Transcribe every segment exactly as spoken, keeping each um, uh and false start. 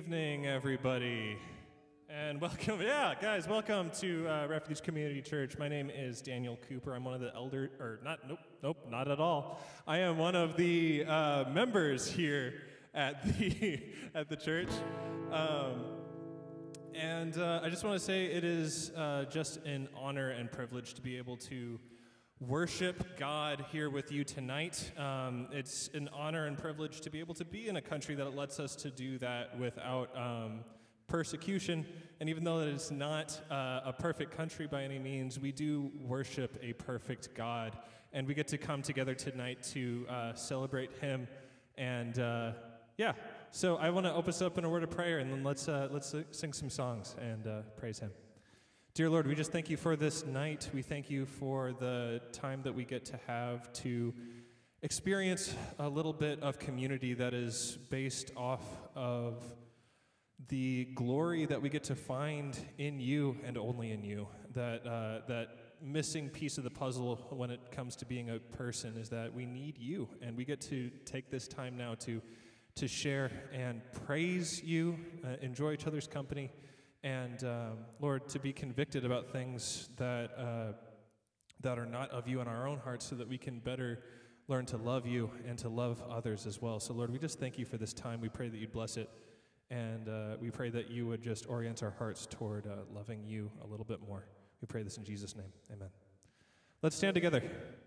evening, everybody, and welcome. Yeah, guys, welcome to uh, Refuge Community Church. My name is Daniel Cooper. I'm one of the elder, or not, nope, nope, not at all. I am one of the uh, members here at the at the church, um, and uh, I just want to say it is uh, just an honor and privilege to be able to worship God here with you tonight. Um, it's an honor and privilege to be able to be in a country that lets us to do that without um, persecution. And even though it is not uh, a perfect country by any means, we do worship a perfect God. And we get to come together tonight to uh, celebrate Him. And uh, yeah, so I want to open us up in a word of prayer, and then let's uh, let's uh, sing some songs and uh, praise Him. Dear Lord, we just thank you for this night. We thank you for the time that we get to have to experience a little bit of community that is based off of the glory that we get to find in you and only in you. That uh, that missing piece of the puzzle when it comes to being a person is that we need you, and we get to take this time now to to share and praise you, uh, enjoy each other's company. And, um, Lord, to be convicted about things that uh, that are not of you in our own hearts so that we can better learn to love you and to love others as well. So, Lord, we just thank you for this time. We pray that you'd bless it. And uh, we pray that you would just orient our hearts toward uh, loving you a little bit more. We pray this in Jesus' name. Amen. Let's stand together.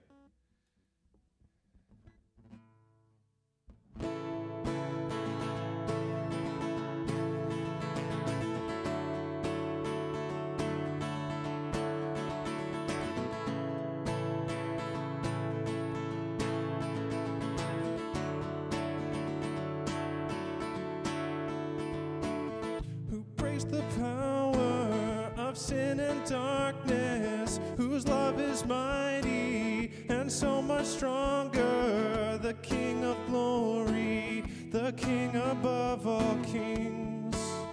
The power of sin and darkness, whose love is mighty and so much stronger, the King of glory, the King above all kings,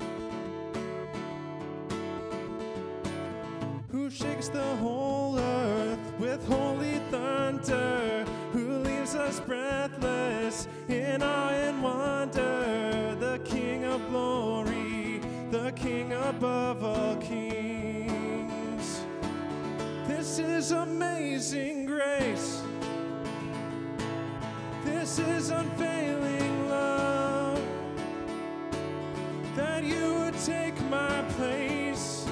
who shakes the whole earth with holy thunder, who leaves us breathless in awe and wonder, the King of glory, the King above all kings. This is amazing grace. This is unfailing love, that you would take my place,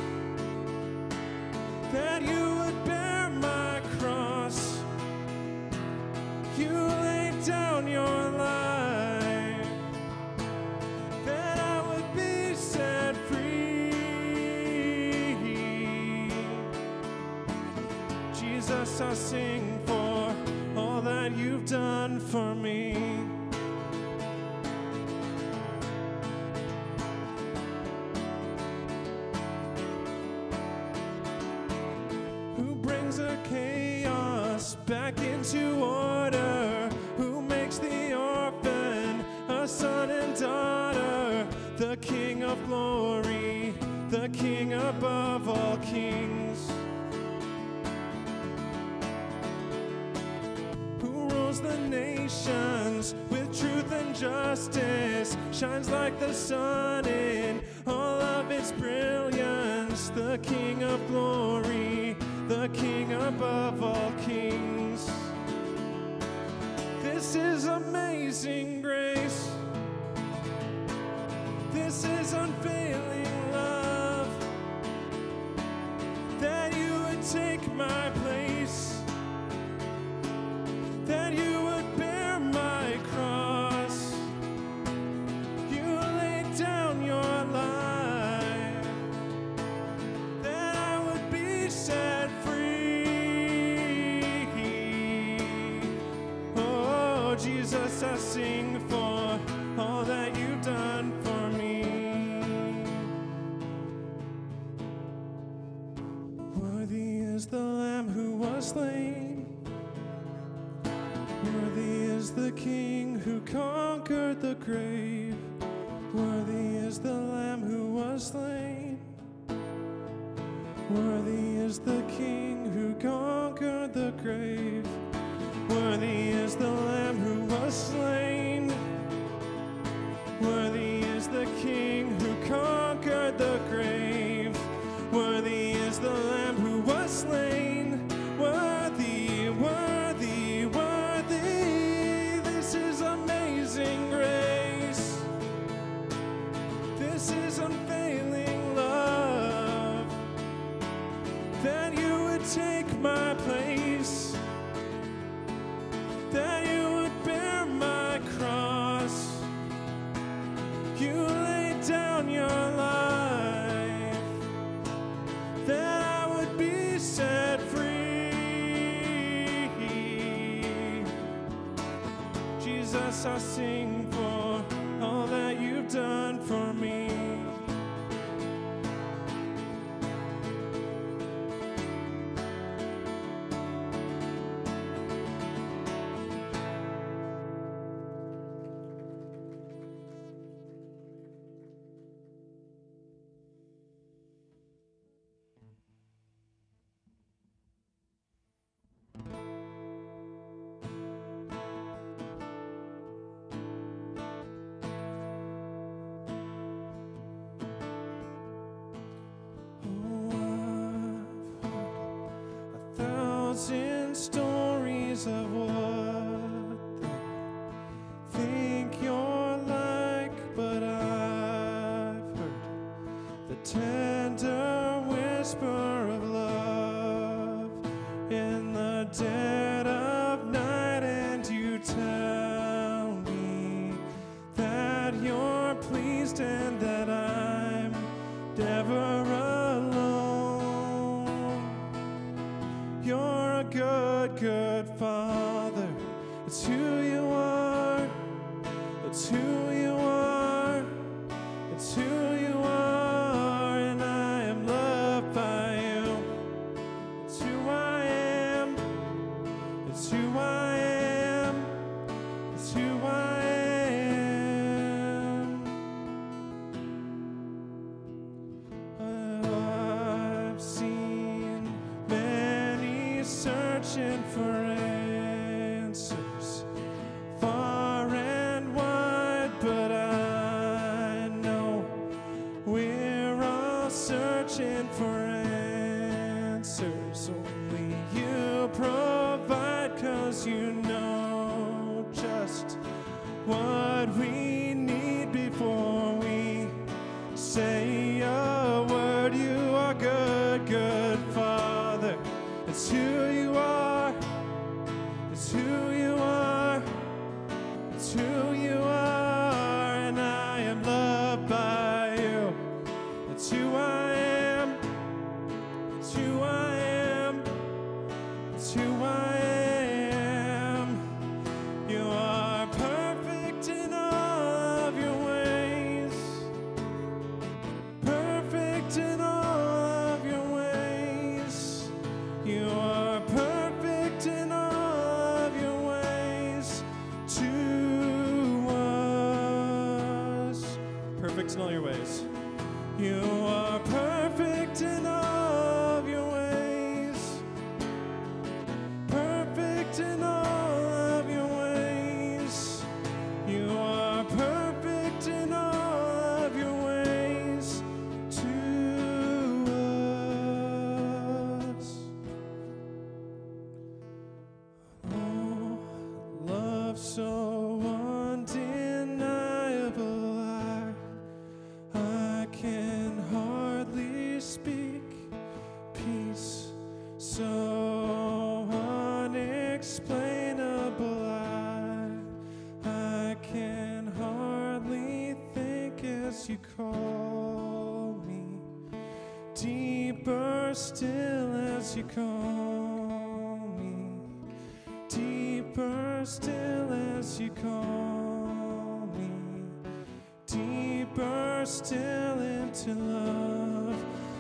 that you would bear my cross. You laid down your life, that I would be set free. Jesus, I sing for all that you've done for me. Who brings a chaos back into order, who makes the orphan a son and daughter, the King of glory, the King above all kings, who rules the nations with truth and justice, shines like the sun in all of its brilliance, the King of glory, the King above all kings. This is amazing grace. This is unfailing love, that you would take my place, that you would bear my cross. You laid down your life, that I would be set free. Oh, Jesus, I sing for all that you've done for me. Worthy is the Lamb who was slain. Worthy is the King who conquered the grave. Worthy is the Lamb who was slain. Worthy is the King who conquered the grave. Worthy is the Lamb who was slain. Worthy is the the King who conquered the grave. Worthy is the Lamb who was slain. Worthy, worthy, worthy. This is amazing grace. This is unfailing love. That you would take my place. That you would bear my cross. You laid down your life. That I would be set free. Jesus, I sing for all that you've done for me. Thousand stories of what they think you're like, but I've heard the tender whisper of love in the dead of night, and you tell me that you're pleased and that I'm never alone. You're a good, good Father. It's who you are. It's who you are. It's who you are. And I am loved by you. It's who I am. It's who I am. It's who I am. I've seen many searching for answers far and wide, but I know we're all searching for answers. Only you provide, 'cause you know just what we need before we say a word. You are good, good Father. It's who you are. It's who you are. It's who you are. And I am loved by you. It's who I am. It's who I am. It's who I am. You are perfect in all of your ways. Perfect in all of your ways. You are perfect in all of your ways to us. Perfect in all your ways. You are perfect in all of your ways. Perfect in all of your ways. You are perfect in all of your ways to us. Oh, love so undeniable, I, I can hardly speak. Peace so unexplainable, I, I can hardly think as you call me. Deeper still as you call me. Deeper still as you call me. Deeper still into love.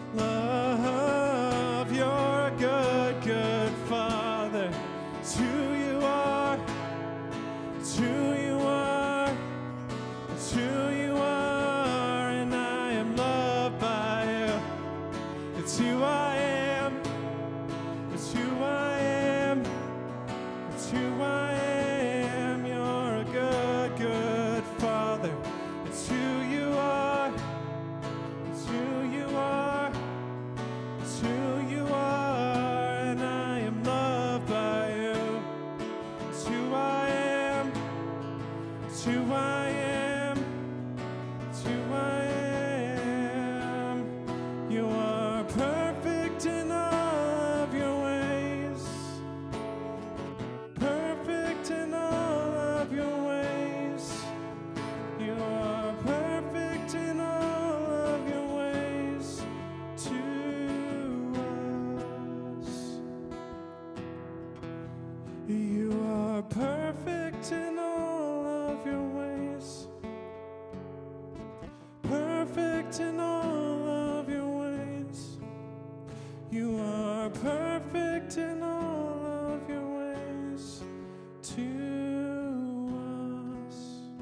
Love, you're a good, good Father. It's who you are. It's who you are. It's who you are. And I am loved by you. It's who I am. It's who I am. It's who I am. You're a good, good Father. It's who you are. You are perfect in all of your ways. Perfect in all of your ways. You are perfect in all of your ways to us.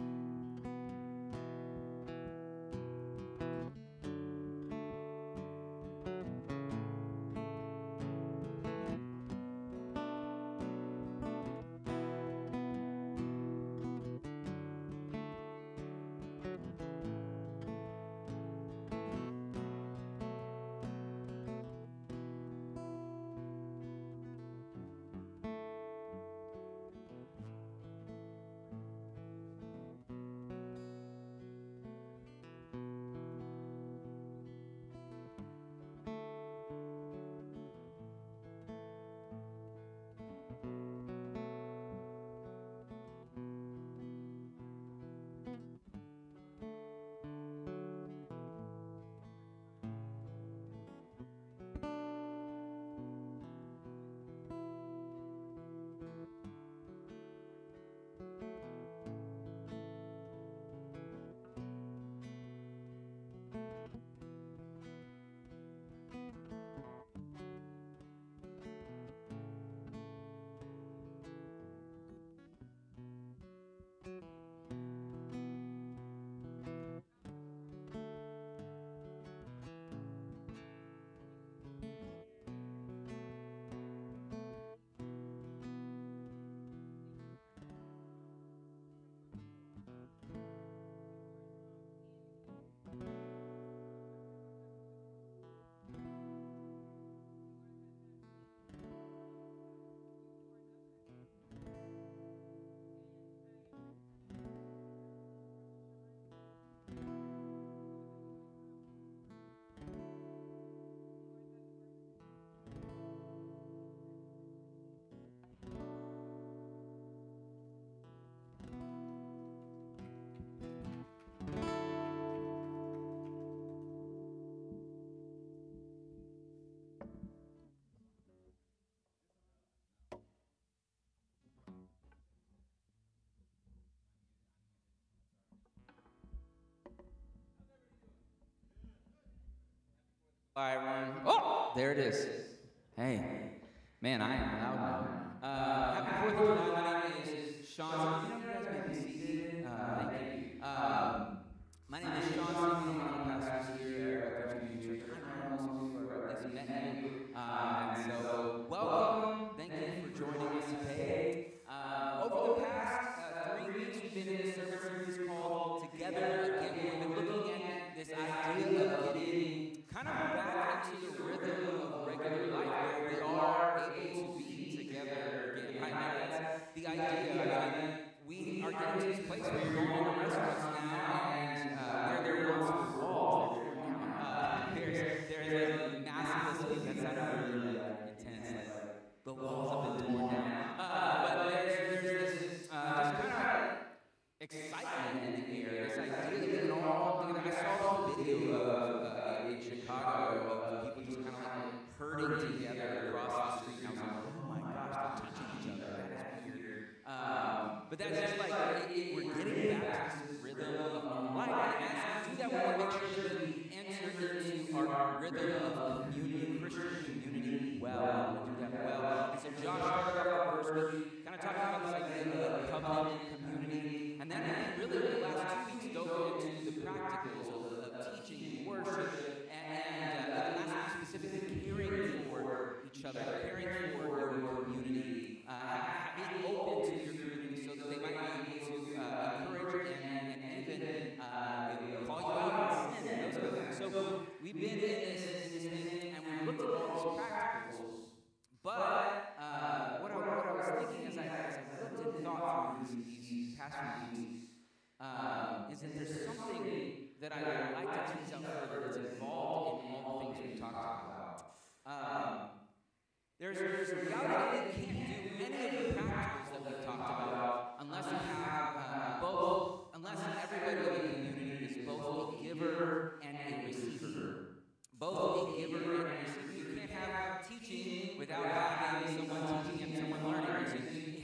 Hi, everyone. Oh, there it is. Hey, man, I am loud now. Uh, happy fourth of July. My name is Sean. You know, you guys may be seated. Uh, thank you. Um, my name is Sean. I'm one of the pastors here at Refuge Community Church. I know most of you, or at least met you. Um, and so, welcome. Thank you for joining us today. Um, over the past uh, three weeks, we've been in this sermon series called Together Again. We've been looking at this idea of getting kind of back into the rhythm of regular life where we are able to be together again, right? Like that's the idea. I mean, we are getting to this place where you're going into restaurants now and uh, where there once were walls, they're torn down. Uh, there's, there's a massive escape. That sounded really like intense, like the walls have been torn down. Uh, but there's, there's this uh, just kind of excitement in the air, this idea that we can all come together. I saw this video of uh, in Chicago of people just kind of like herding together across the street, and I was like, oh my gosh, they're touching each other. That is weird. Um, but that's just like it, it, we're getting back to this rhythm of normal life, and as we do that, we want to make sure that we enter into our rhythm of community, Christian community, well. We want to do that well. And so Josh started off our first week, kind of talking about this idea of covenant community. And then really the last two weeks dove into the practicals of, of teaching and worship, and, and uh, the last week specifically caring for each other, caring for your community, uh, being open to your community so that they might be able to uh, encourage and, and even uh, call you out on sin and those kind of things. So we've been in this, in this thing, and we've looked at all these practicals. But uh, what, I, what I was thinking as I, as I looked and thought through these, these past few weeks um, is that there's something that I would like to tease out further that's involved in all the things we talked about. Um, there's, there's a reality that you can't do any of the practicals that we've talked about unless you have uh, both, unless everybody in the community is both a giver and a receiver. Both a giver and a receiver. You can't have teaching without having someone teaching and someone learning. So you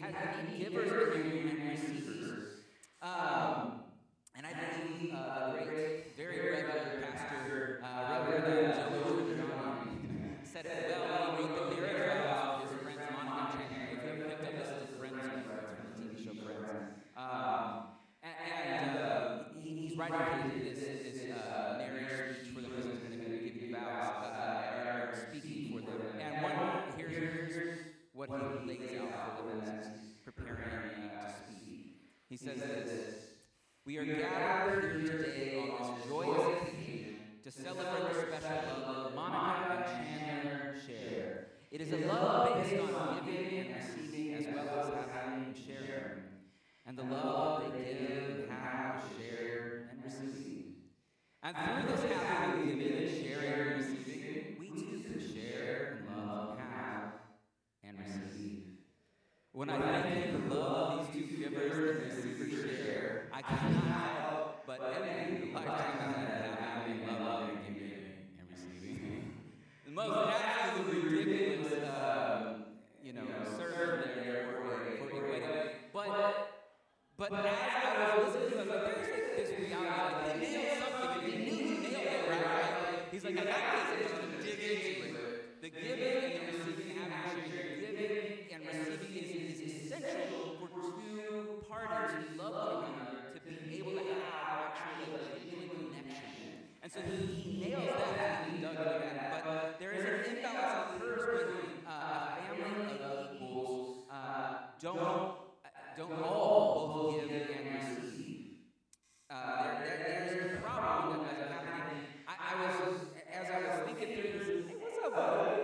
says this: "We are gathered here today on this joyous occasion to celebrate the special love that Monica and Chandler share. It is a love based on giving and receiving as well as having and sharing. And the love that they give and have is shared and received. And through this having, giving, sharing, and receiving, we too can share and love and have and receive." When I think of the love these two givers and receivers share, I cannot help but envy the lifetime of having and loving and giving and receiving. The most absolutely ridiculous, um, you know, sermon there for a, for a wedding. But, but as I was listening to it, I was like, there's like this reality. Like, he nailed something. If he knew he nailed it, right? Like, he's like, I got this. I'm just going to dig into it. The giving and the receiving, having, sharing, giving and receiving is, is essential for two parties who love one another to be able to have actually a genuine connection. And so he, he nails that, he dug into that. But there is an imbalance that occurs when uh, a family of equals uh, don't, don't all both give and receive. Uh, there, there, there's a problem that is happening. I, I was, as I was thinking through this, hey, what's up, buddy?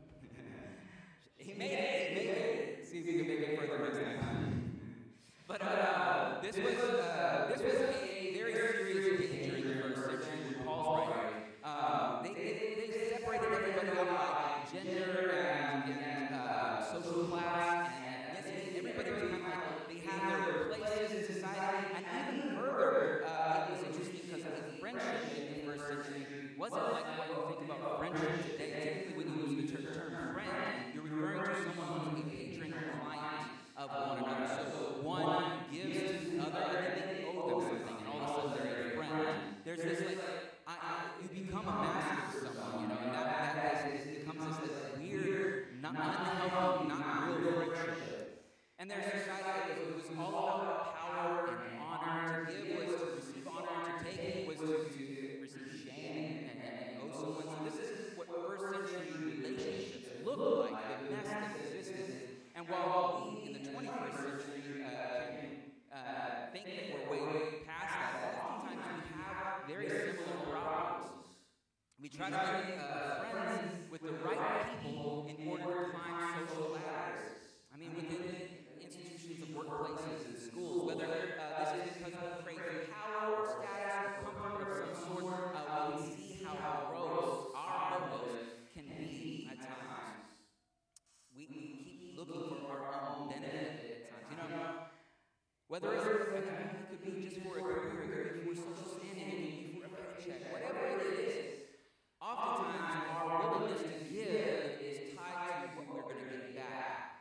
He made it, he made it. See if he can make it further next time. But uh, this was uh, this was a very serious danger in the first century when Paul's writing. Uh, they, they, they separated everybody up by gender and, and uh, social class and ethnicity. Everybody was kind of like, they had their places in society. And even further, uh, it was interesting because the friendship in the first century wasn't like what you think about friendship today. Typically, when you use the term, term friend, you're referring to someone who's a patron or client of one another. So one gives to the other, and then they owe them something, and all of a sudden they're a friend. There's this like, I, I, you become a master to someone, you know, and that, that is, it becomes this like, weird, not unhealthy, not real friendship. And their society was, was all about power and honor. To give was to receive honor, to take was to, to receive shame and, and owe someone. So this is what first century relationships looked like, the mess that existed. And while we in the twenty-first century uh, can uh, think that we're way past that, oftentimes we have very similar problems. We try to make uh, friends with the right people in order to climb social ladders. I mean, within institutions of workplaces and schools, whether uh, this is because we crave power or status or comfort of some sort, uh, we can see how gross our motives can be at times. We, we keep looking for our own benefit at times. You know, whether it's, it could be just for a career, it could be for social standing, it could be for a paycheck, whatever it is, oftentimes our willingness to give is tied to what we're going to get back.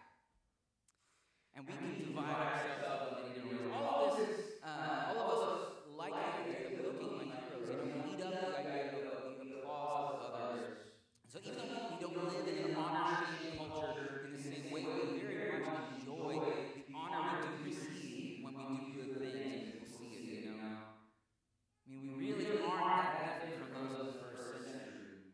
And we can divide ourselves up in many different ways. All of this, uh, all of us like the idea of looking like heroes. You know, we eat up the idea of the applause of others. So even though we don't live in an honor-shame culture in the same way, we very much enjoy the honor we do receive when we do good things and people see it, you know. I mean, we really aren't that different from those of the first century.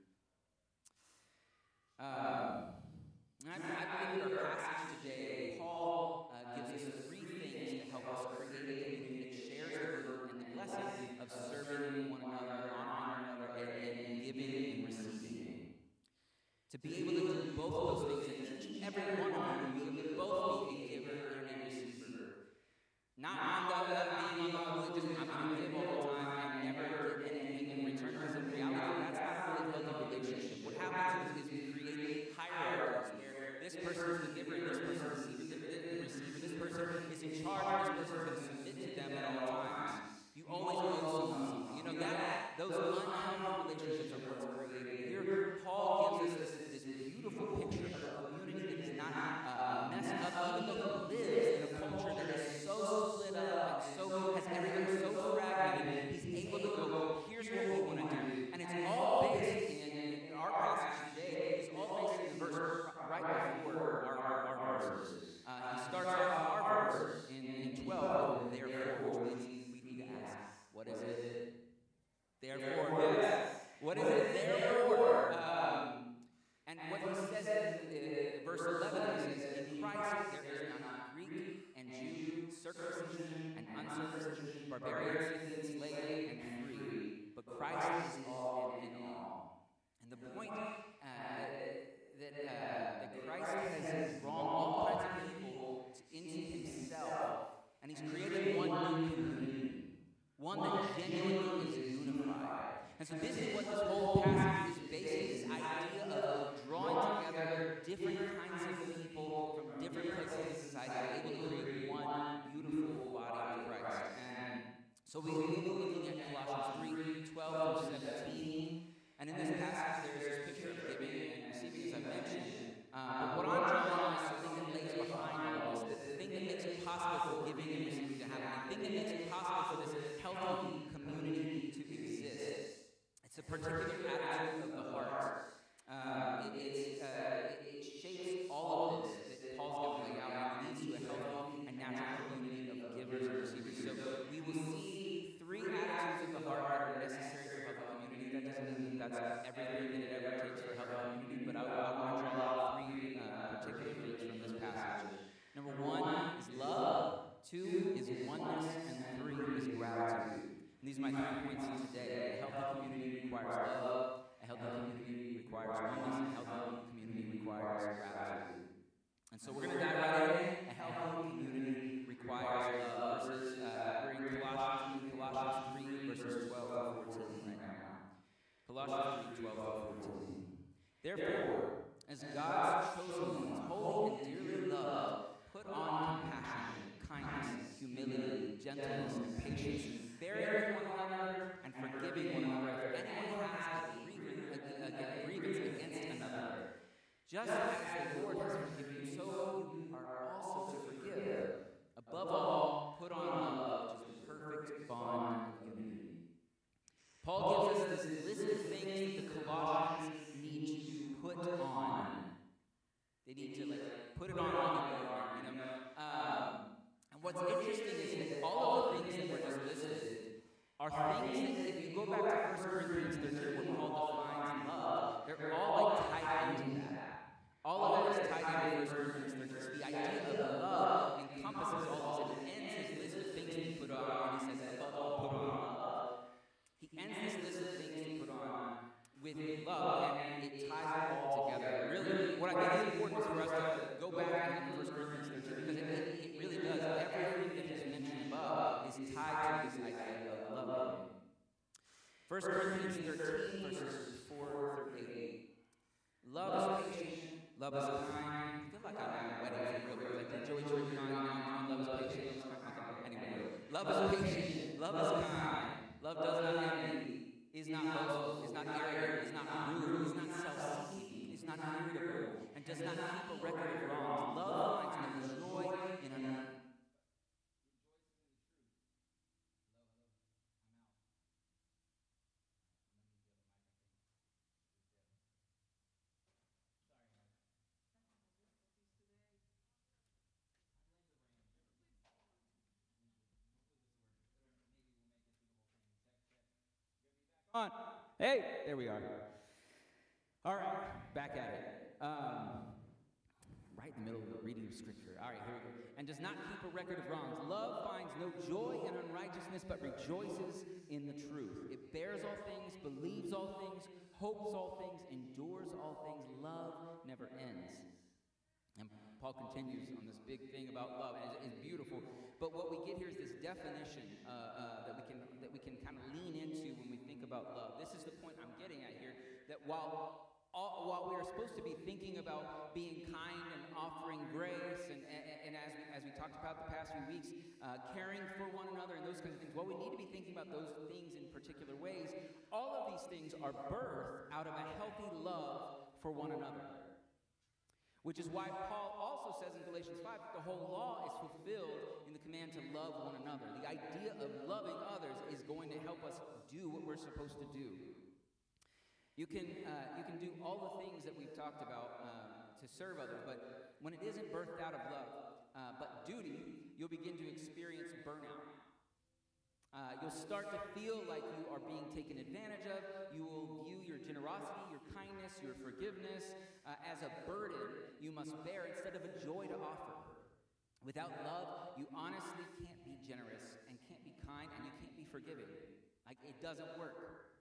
Um, and I, I believe in our passage today, Paul uh, gives us three things to help us create a community that shares the burden and the blessing of serving one another, honoring one another, and, and giving and receiving. To be able to do both of those things, and each and every one of you will be able to both be a giver and a receiver. Not on the, uh, being on the fully just, I'm going to give all the time and never get anything in return, because in reality, that's not a really healthy relationship. What happens is, is we create hierarchies where this person is the giver and this person is the receiver. This person is in charge and this person is submit to them at all times. You always owe someone something. You know, that those unhealthy relationships are what's created. Here, Paul gives us this, this beautiful picture of a community that is not uh, messed up, even though he lives in a culture that is so split up and so has everything so fragmented different kinds of people from different places in society are able to create one beautiful body of Christ. And so we will be looking at Colossians three, twelve through seventeen. And in this passage, there's this picture of giving and receiving, as I mentioned. Uh, but what I'm drawing on is something that lays behind all of this, the thing that makes it possible for giving and receiving to happen, the thing that makes it possible for this healthy community to exist. It's a particular attitude of the heart. Um, it, it's, uh, it, it shapes all of this that Paul's going to lay out, and leads to a healthy and natural community of givers and receivers. So we will see three attitudes of the heart that are necessary for healthy community. That doesn't mean that's everything that it ever takes for healthy community, but I, I want to draw out three uh, particular things from this passage. Number one is love, two is oneness, and three is gratitude. And these are my three points today. A healthy community requires love, a healthy community requires oneness, and a healthy community requires gratitude. And so we're going to dive right in. A healthy community requires love. Verses, uh, we're in Colossians, Colossians three, verses twelve to fourteen right now. Colossians three, twelve to fourteen. Therefore, as God's chosen ones, holy and dearly loved, put on compassion, kindness, humility, gentleness, and patience, bearing with one another and forgiving one another if anyone has a grievance, a, a, a grievance against another. Just as the Lord has forgiven you, so you are also to forgive. Above all, put on love, which is the perfect bond of unity. Paul gives us this list of things that the Colossians need to put on. They need to like put it on like a guard, you know. Um, and what's interesting is that all of the things that were just listed are things that, if you go back to First Corinthians thirteen, where Paul defines love, they're all like tied into that. All of that is tied into First Corinthians thirteen. So the idea of love encompasses all this, and it ends his list of things to put on, and he says, above all, put on love. He ends this list of things to put on with love, and it ties it all together. Really, what I think is important is for us to go back and look at First Corinthians thirteen, because it, it, it really does. Everything that is mentioned above is tied to this idea of loving. First Corinthians thirteen, verses four through eight. Love is patient, love is kind. I feel like I'm at a wedding for real, because I did Joey Tribune on now, love is patient, love is kind. Okay, anyway. Love is patient, love is kind. Love does not envy, is not boastful, is not arrogant, is not rude, is not self-seeking, is not irritable, and does not keep a record of wrongs. Love finds no joy in another. On. Hey, there we are. All right, back at it. Um, right in the middle of the reading of Scripture. All right, here we go. And does not keep a record of wrongs. Love finds no joy in unrighteousness, but rejoices in the truth. It bears all things, believes all things, hopes all things, endures all things. Love never ends. And Paul continues on this big thing about love, and it's, it's beautiful. But what we get here is this definition uh, uh, that we can that we can kind of lean into when we think about love. This is the point I'm getting at here, that while all, while we are supposed to be thinking about being kind and offering grace, and, and, and as, we, as we talked about the past few weeks, uh, caring for one another and those kinds of things, while we need to be thinking about those things in particular ways, all of these things are birthed out of a healthy love for one another. Which is why Paul also says in Galatians five that the whole law is fulfilled in the command to love one another. The idea of loving others is going to help us do what we're supposed to do. You can, uh, you can do all the things that we've talked about um, to serve others, but when it isn't birthed out of love, uh, but duty, you'll begin to experience burnout. Uh, you'll start to feel like you are being taken advantage of. You will view your generosity, your kindness, your forgiveness uh, as a burden you must bear instead of a joy to offer. Without love, you honestly can't be generous and can't be kind and you can't be forgiving. Like, it doesn't work.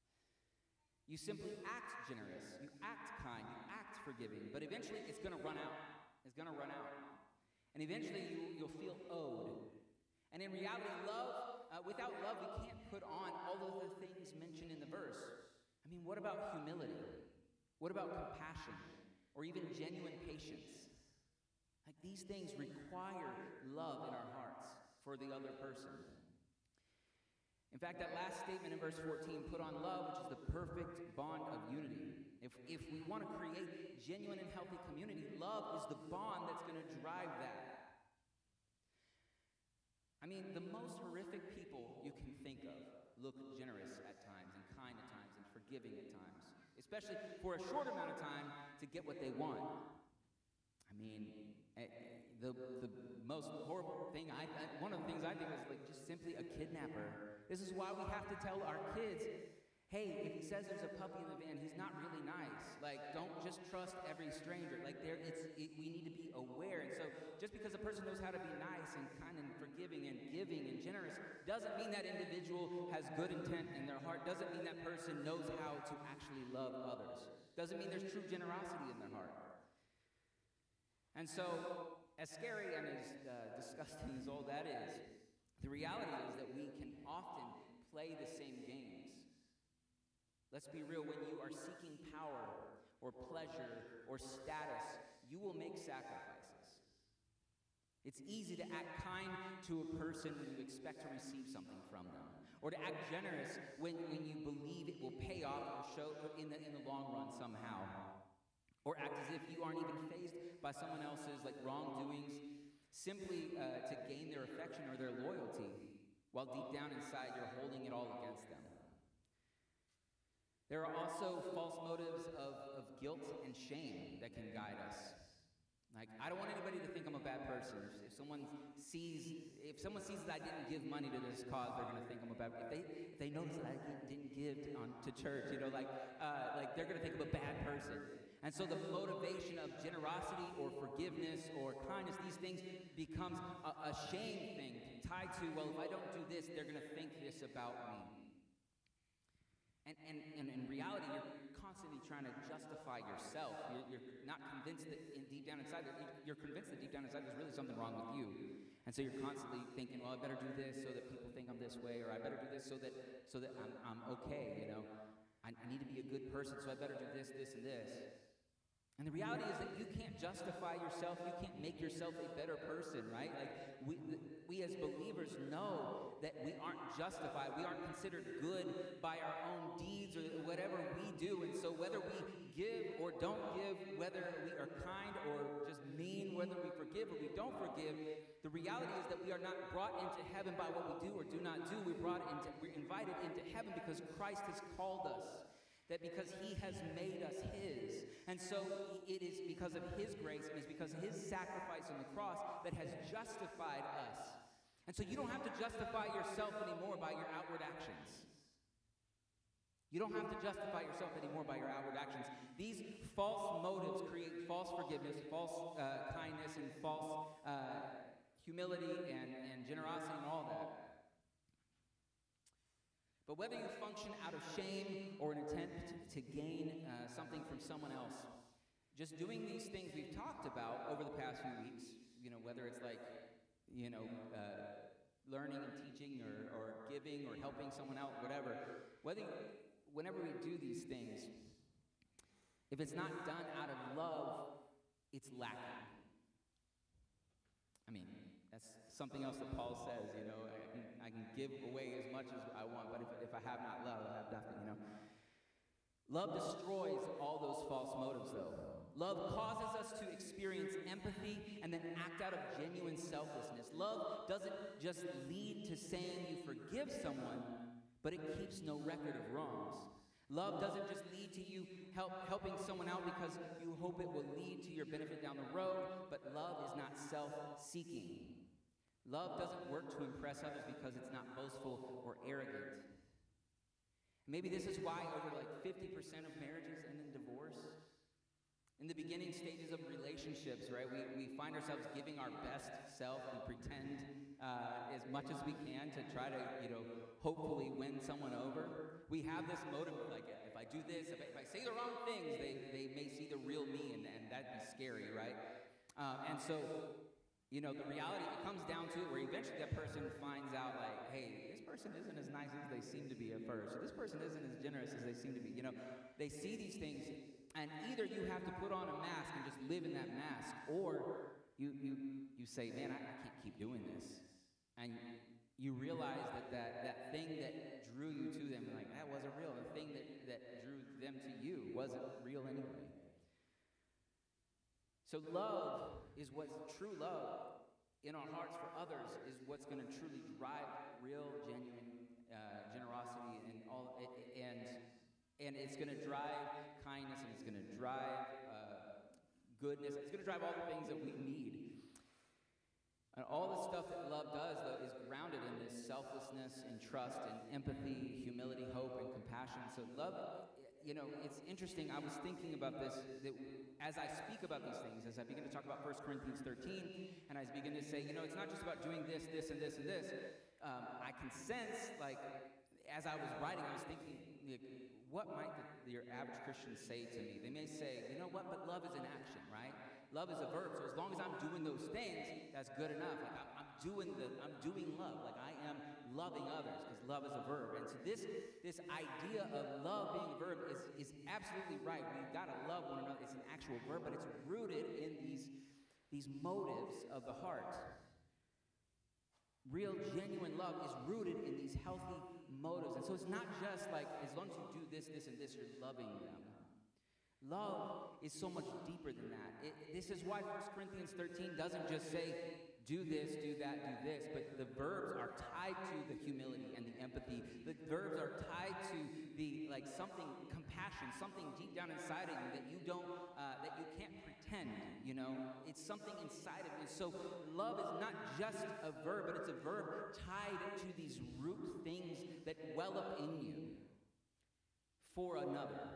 You simply act generous, you act kind, you act forgiving, but eventually it's going to run out. It's going to run out. And eventually you, you'll feel owed. And in reality, love, uh, without love, we can't put on all of the things mentioned in the verse. I mean, what about humility? What about compassion? or even genuine patience. Like, these things require love in our hearts for the other person. In fact, that last statement in verse fourteen, put on love, which is the perfect bond of unity. If, if we want to create genuine and healthy community, love is the bond that's going to drive that. I mean, the most horrific people you can think of look generous at times, and kind at times, and forgiving at times, especially for a short amount of time to get what they want. I mean, the the most horrible thing, I one of the things I think is like just simply a kidnapper. This is why we have to tell our kids, hey, if he says there's a puppy in the van, he's not really nice. Like, don't just trust every stranger. Like, there, it's it, we need to be aware. And so, just because a person knows how to be nice and kind and forgiving and giving and generous, doesn't mean that individual has good intent in their heart. Doesn't mean that person knows how to actually love others. Doesn't mean there's true generosity in their heart. And so, as scary and as uh, disgusting as all that is, the reality is that we can often play the same games. Let's be real, when you are seeking power or pleasure or status, you will make sacrifices. It's easy to act kind to a person when you expect to receive something from them, or to act generous when, when you believe it will pay off or show in the, in the long run somehow. Or act as if you aren't even fazed by someone else's like wrongdoings, simply uh, to gain their affection or their loyalty, while deep down inside you're holding it all against them. There are also false motives of, of guilt and shame that can guide us. Like, I don't want anybody to think I'm a bad person. If, if someone sees, if someone sees that I didn't give money to this cause, they're going to think I'm a bad. If they, if they notice that I didn't give to, on, to church, you know, like, uh, like they're going to think I'm a bad person. And so the motivation of generosity or forgiveness or kindness, these things becomes a, a shame thing tied to, well, if I don't do this, they're going to think this about me. And, and, and in reality, you're constantly trying to justify yourself. You're, you're not convinced that in, deep down inside, that you're convinced that deep down inside there's really something wrong with you. And so you're constantly thinking, well, I better do this so that people think I'm this way, or I better do this so that so that I'm, I'm okay, you know. I, I need to be a good person, so I better do this, this, and this. And the reality is that you can't justify yourself. You can't make yourself a better person, right? Like, we, we as believers know that we aren't justified. We aren't considered good by our own deeds or whatever we do. And so whether we give or don't give, whether we are kind or just mean, whether we forgive or we don't forgive, the reality is that we are not brought into heaven by what we do or do not do. We're brought into, we're invited into heaven because Christ has called us. That because he has made us his. And so it is because of his grace, it is because of his sacrifice on the cross that has justified us. And so you don't have to justify yourself anymore by your outward actions. You don't have to justify yourself anymore by your outward actions. These false motives create false forgiveness, false uh, kindness, and false uh, humility and, and generosity and all that. But whether you function out of shame or an attempt to gain uh, something from someone else, just doing these things we've talked about over the past few weeks, you know, whether it's like, you know, uh, learning and teaching or, or giving or helping someone out, whatever, whether, whenever we do these things, if it's not done out of love, it's lacking. I mean, that's something else that Paul says, you know, I can, I can give away as much as I want, but if, if I have not love, I have nothing, you know. Love destroys all those false motives, though. Love causes us to experience empathy and then act out of genuine selflessness. Love doesn't just lead to saying you forgive someone, but it keeps no record of wrongs. Love doesn't just lead to you help, helping someone out because you hope it will lead to your benefit down the road, but love is not self-seeking. Love doesn't work to impress others because it's not boastful or arrogant. Maybe this is why over like fifty percent of marriages end in divorce. In the beginning stages of relationships, right, we, we find ourselves giving our best self. We pretend uh, as much as we can to try to, you know, hopefully win someone over. We have this motive, like, if I do this, if I, if I say the wrong things, they, they may see the real me, and, and that'd be scary, right? Um, and so, you know, the reality, it comes down to it where eventually that person finds out, like, hey, this person isn't as nice as they seem to be at first. Or this person isn't as generous as they seem to be. You know, they see these things, And either you have to put on a mask and just live in that mask, or you you you say, man, I, I can't keep doing this. And you realize that, that that thing that drew you to them, like, that wasn't real. The thing that, that drew them to you wasn't real anyway. So love is what's true love in our hearts for others is what's going to truly drive real, genuine uh, generosity and all, and and it's going to drive kindness, and it's going to drive uh, goodness. It's going to drive all the things that we need. And all the stuff that love does, though, is grounded in this selflessness and trust and empathy, humility, hope, and compassion. So love, you know, it's interesting. I was thinking about this, that as I speak about these things, as I begin to talk about First Corinthians thirteen, and I begin to say, you know, it's not just about doing this, this, and this, and this. Um, I can sense, like, as I was writing, I was thinking, like, what might the, your average Christian say to me? They may say, you know what, but love is an action, right? Love is a verb, so as long as I'm doing those things, that's good enough. Like I'm, I'm doing the, I'm doing love. Like I am loving others, because love is a verb. And so this, this idea of love being a verb is, is absolutely right. We've got to love one another. It's an actual verb, but it's rooted in these, these motives of the heart. Real, genuine love is rooted in these healthy motives. And so it's not just like, as long as you do this, this, and this, you're loving them. Love is so much deeper than that. It, this is why First Corinthians thirteen doesn't just say, do this, do that, do this, but the verbs are tied to the humility and the empathy. The verbs are tied to the, like, something, compassion, something deep down inside of you that you don't, uh, that you can't pretend, you know? It's something inside of you. So love is not just a verb, but it's a verb tied to these root things that well up in you for another.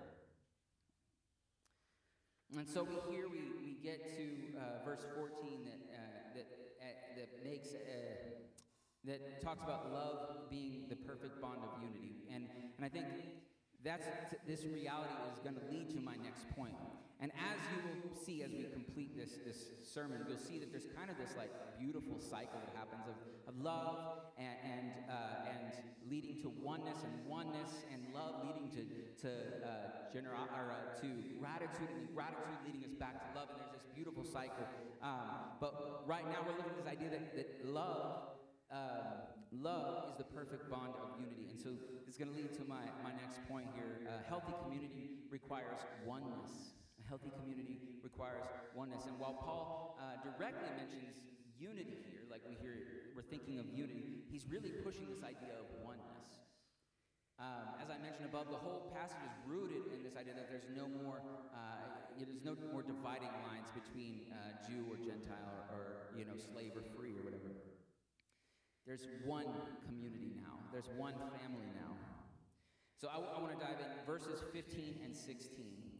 And so we here we, we get to uh, verse fourteen that uh, that uh, that makes uh, that talks about love being the perfect bond of unity, and and I think that's t- this reality is going to lead to my next point. And as you will see as we complete this this sermon, you'll see that there's kind of this like beautiful cycle that happens of, of love and and, uh, and leading to oneness, and oneness and love leading to to uh, genera- or, uh, to gratitude, and gratitude leading us back to love. And there's this beautiful cycle. Um, but right now we're looking at this idea that that love. Um, love is the perfect bond of unity. And so this is going to lead to my, my next point here. A healthy community requires oneness. A healthy community requires oneness. And while Paul uh, directly mentions unity here, like we hear, we're thinking of unity, he's really pushing this idea of oneness. Um, as I mentioned above, the whole passage is rooted in this idea that there's no more, uh, there's no more dividing lines between uh, Jew or Gentile, or, or you know, slave or free or whatever. There's one community now. There's one family now. So I, I want to dive in verses fifteen and sixteen.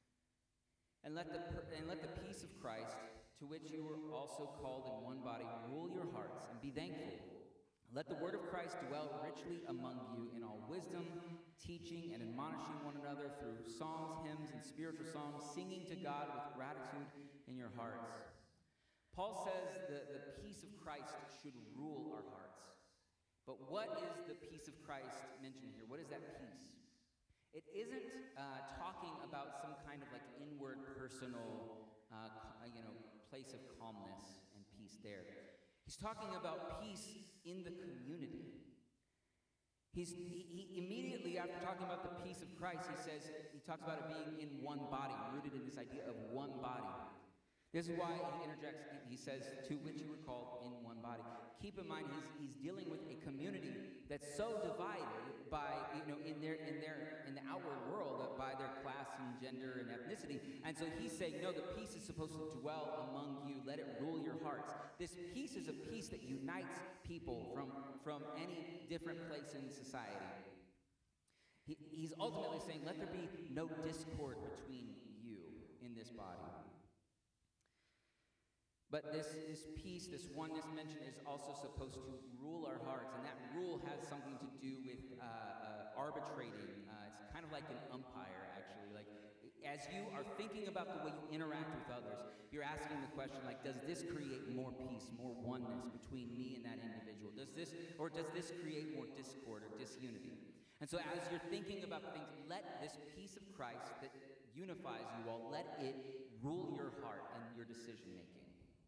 And let the and let the peace of Christ, to which you were also called in one body, rule your hearts, and be thankful. Let the word of Christ dwell richly among you in all wisdom, teaching and admonishing one another through psalms, hymns, and spiritual songs, singing to God with gratitude in your hearts. Paul says that the peace of Christ should rule our hearts. But what is the peace of Christ mentioned here? What is that peace? It isn't uh, talking about some kind of like inward, personal, uh, you know, place of calmness and peace there. He's talking about peace in the community. He's, he, he immediately after talking about the peace of Christ, he says, he talks about it being in one body, rooted in this idea of one body. This is why he interjects, he says, to which you were called in one body. Keep in mind, he's, he's dealing with a community that's so divided by, you know, in their, in their, in the outward world by their class and gender and ethnicity. And so he's saying, no, the peace is supposed to dwell among you. Let it rule your hearts. This peace is a peace that unites people from, from any different place in society. He, he's ultimately saying, let there be no discord between you in this body. But this, this peace, this oneness mentioned, is also supposed to rule our hearts. And that rule has something to do with uh, uh, arbitrating. Uh, it's kind of like an umpire, actually. Like, as you are thinking about the way you interact with others, you're asking the question, like, does this create more peace, more oneness between me and that individual? Does this, or does this create more discord or disunity? And so as you're thinking about things, let this peace of Christ, that unifies you all. Let it rule your heart and your decision-making.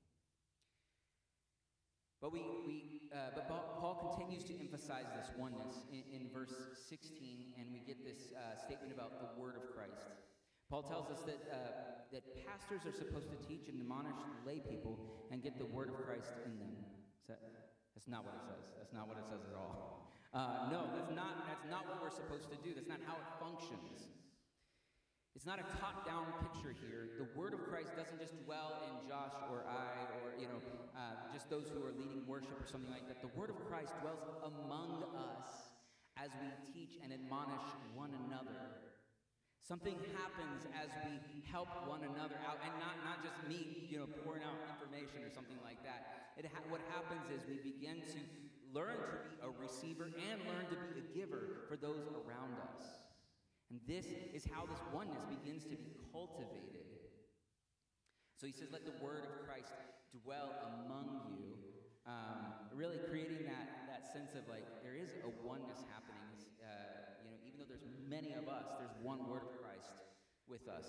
But we, we uh, but Paul continues to emphasize this oneness in, in verse sixteen, and we get this uh, statement about the word of Christ. Paul tells us that uh, that pastors are supposed to teach and admonish lay people and get the word of Christ in them. Is that, that's not what it says. That's not what it says at all. Uh, no, that's not. That's not what we're supposed to do. That's not how it functions. It's not a top-down picture here. The word of Christ doesn't just dwell in Josh or I or, you know, uh, just those who are leading worship or something like that. The word of Christ dwells among us as we teach and admonish one another. Something happens as we help one another out, and not, not just me, you know, pouring out information or something like that. It ha- what happens is we begin to learn to be a receiver and learn to be a giver for those around us. And this is how this oneness begins to be cultivated. So he says, let the word of Christ dwell among you, um, really creating that, that sense of like, there is a oneness happening. Uh, you know, even though there's many of us, there's one word of Christ with us.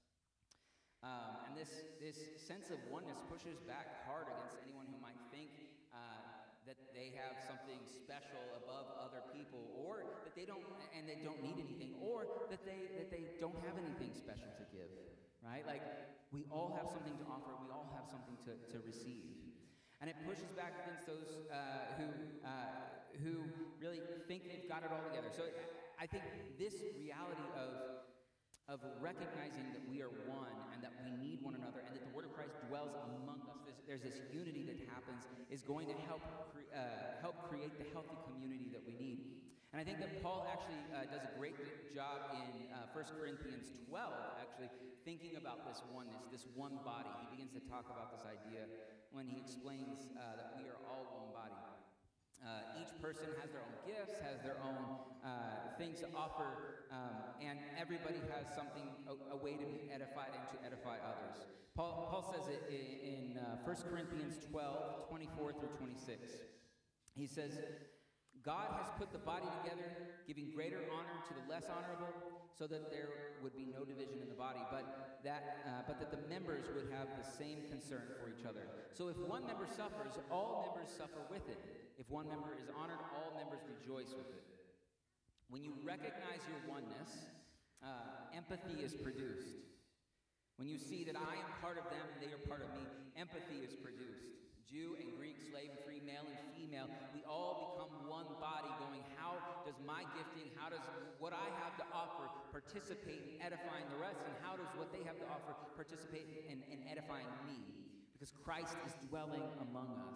Um, and this, this sense of oneness pushes back hard against anyone who might think uh, that they have something special above other people, or that they don't, and they don't need anything, or that they that they don't have anything special to give, right? Like, we all have something to offer, we all have something to, to receive. And it pushes back against those uh, who uh, who really think they've got it all together. So I think this reality of of recognizing that we are one and that we need one another and that the word of Christ dwells among us, there's, there's this unity that happens, is going to help cre- uh, help create the healthy community that we need. And I think that Paul actually uh, does a great job in uh, First Corinthians twelve, actually thinking about this oneness, this one body. He begins to talk about this idea when he explains uh, that we are all one body. Uh, each person has their own gifts, has their own uh, things to offer, um, and everybody has something, a, a way to be edified and to edify others. Paul, Paul says it in, in uh, First Corinthians twelve, twenty-four through twenty-six. He says, God has put the body together, giving greater honor to the less honorable, so that there would be no division in the body, but that, uh, but that the members would have the same concern for each other. So if one member suffers, all members suffer with it. If one member is honored, all members rejoice with it. When you recognize your oneness, uh, empathy is produced. When you see that I am part of them and they are part of me, empathy is produced. Jew and Greek, slave and free, male and female, we all become one body going, how does my gifting, how does what I have to offer participate in edifying the rest, and how does what they have to offer participate in, in edifying me? Because Christ is dwelling among us.